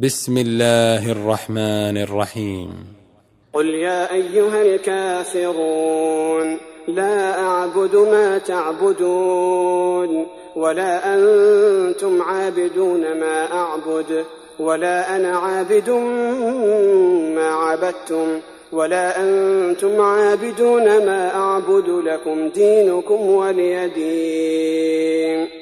بسم الله الرحمن الرحيم. قل يا أيها الكافرون لا أعبد ما تعبدون ولا أنتم عابدون ما أعبد ولا أنا عابد ما عبدتم ولا أنتم عابدون ما أعبد لكم دينكم ولي دين.